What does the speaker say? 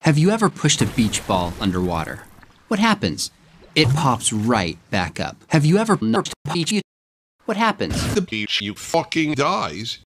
Have you ever pushed a beach ball underwater? What happens? It pops right back up. Have you ever nerfed a Pichu? What happens? The Pichu fucking dies.